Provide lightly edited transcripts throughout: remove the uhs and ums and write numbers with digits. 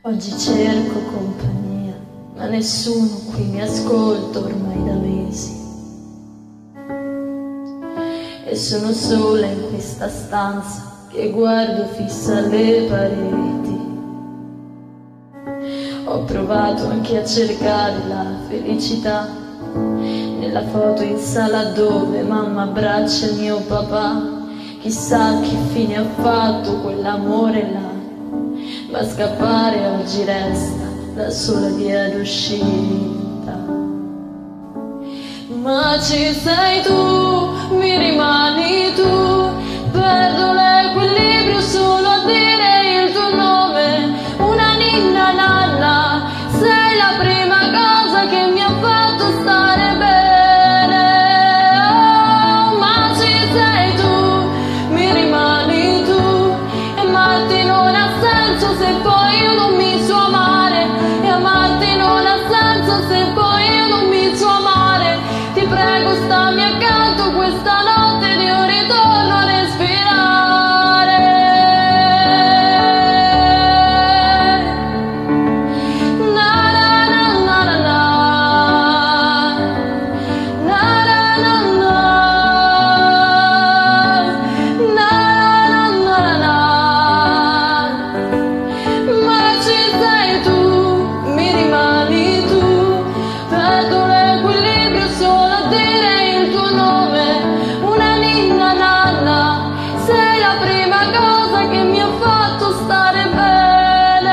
Oggi cerco compagnia, ma nessuno qui mi ascolta ormai da mesi. E sono sola in questa stanza che guardo fissa alle pareti. Ho provato anche a cercare la felicità nella foto in sala dove mamma abbraccia il mio papà. Chissà che fine ha fatto quell'amore là, ma scappare oggi resta la sola via d'uscita. Ma ci sei tu, mi rimani tu, perdo l'equilibrio solo a dire il tuo nome. Una ninna nanna, sei la prima cosa che mi ha fatto stare bene. Oh, ma ci sei tu, mi rimani tu, e amarti non ha senso se poi io non mi so amare. E amarti non ha senso se poi io non mi so amare. Ti prego stammi accanto questa notte di un ritorno a respirare. Na na na na na na, na na na na, na na na na. Ma ci sei tu, mi rimani tu, perdo l'equilibrio solo a dire il tuo nome. Una ninna nanna, sei la prima cosa che mi ha fatto stare bene.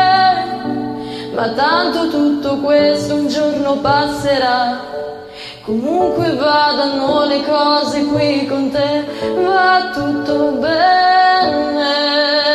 Ma tanto tutto questo un giorno passerà. Comunque vadano le cose qui con te, va tutto bene.